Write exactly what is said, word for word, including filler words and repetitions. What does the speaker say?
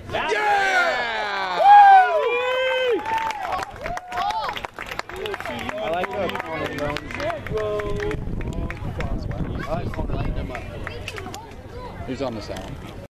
Yeah! I like that. Who's on the sound?